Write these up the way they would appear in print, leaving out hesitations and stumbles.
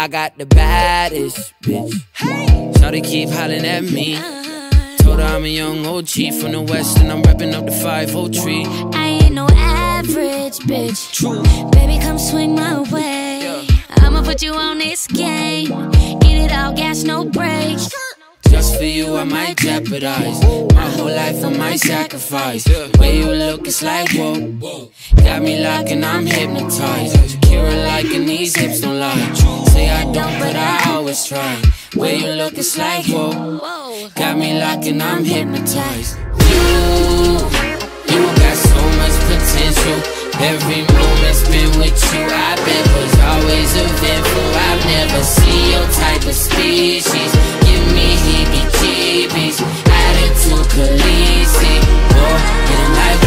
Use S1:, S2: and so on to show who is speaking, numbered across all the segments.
S1: I got the baddest bitch. Shawty keep hollering at me. Told her I'm a young OG from the west and I'm repping up the 503.
S2: I ain't no average bitch.
S1: True.
S2: Baby, come swing my way. I'ma put you on this game. Get it all, gas, no brakes.
S1: Just for you I might jeopardize my whole life, I might sacrifice. Way you look, it's like whoa. Got me locked and I'm hypnotized. Shakira like and these hips don't lie. Say I don't, but I always try. Way you look, it's like whoa. Got me locked and I'm hypnotized. You got so much potential. Every moment spent with you, I bet was always eventful. I've never seen your type of species. Give me heebie-jeebies. Attitude Khaleesi. Whoa, and I'm like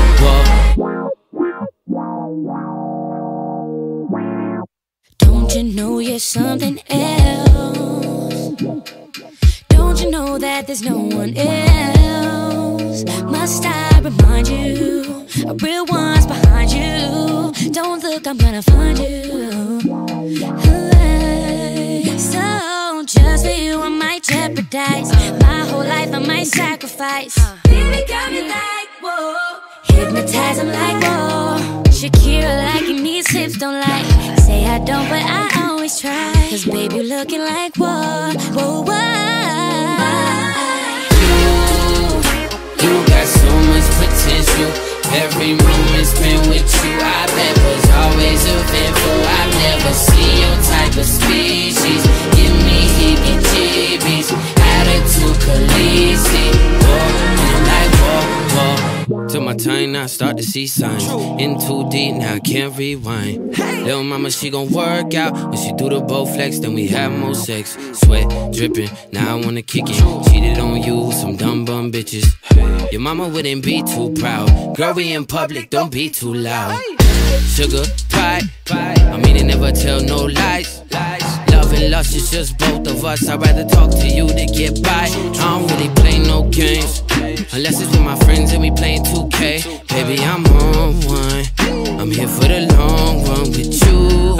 S1: whoa.
S2: Don't you know you're something else? Don't you know that there's no one else? Must I remind you, a real one's behind you. Don't look, I'm gonna find you. So just for you I might jeopardize my whole life, I might sacrifice. Baby got me like whoa. Hypnotize, I'm like whoa. Shakira like and these hips don't lie. Say I don't, but I always try. Cause baby, you looking like whoa, whoa, whoa.
S1: You got so much potential. Every moment spent with you, I bet was always eventful. I've never seen your type of species. Give me heebie-jeebies. Attitude Khaleesi. Whoa, and I'm like whoa. Took my time now, start to see signs. In too deep now, can't rewind. Little mama, she gon' work out. When she do the bow flex, then we have more sex. Sweat dripping, now I wanna kick it. Cheated on you with some dumb bum bitches. Your mama wouldn't be too proud. Girl, we in public, don't be too loud. Sugar, pride, I mean, they never tell no lies. Love and lust is just both of us. I'd rather talk to you to get by. I don't really play no games, unless it's with my friends and we playing 2K. Baby, I'm on one. I'm here for the long run with you.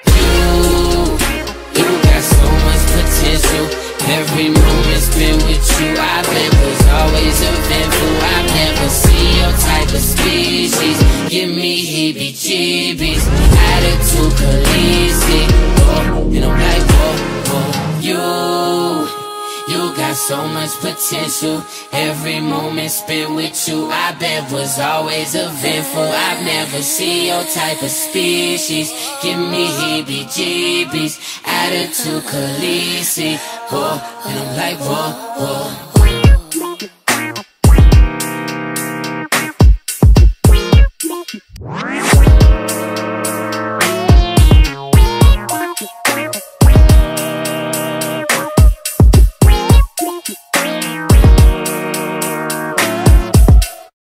S1: You got so much potential. Every moment spent with you, I bet was always eventful. I've never seen your type of species. Give me heebie-jeebies. Attitude Khaleesi. Oh, and I'm like whoa. You got so much potential. Every moment spent with you, I bet was always eventful. I've never seen your type of species. Give me heebie-jeebies. Attitude Khaleesi. Whoa, and I'm like whoa.